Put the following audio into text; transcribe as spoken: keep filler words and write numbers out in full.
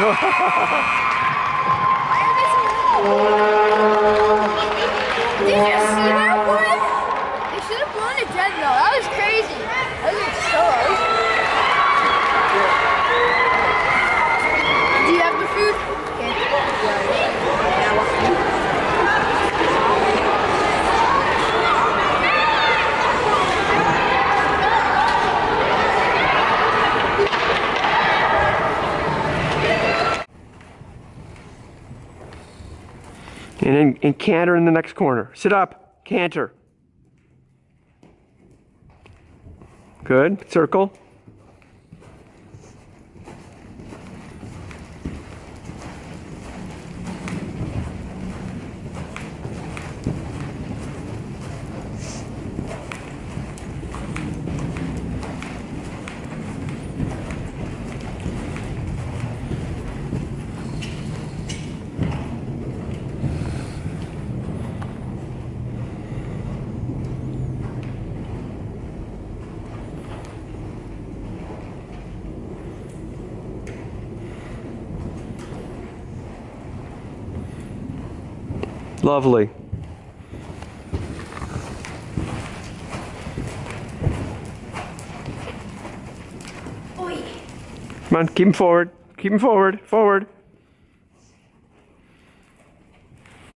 Did you see that one? They should have blown it dead though. That was crazy. That was so. Do you have the food? And then and canter in the next corner. Sit up, canter. Good, circle. Lovely. Oy. Come on, keep him forward. Keep him forward. Forward.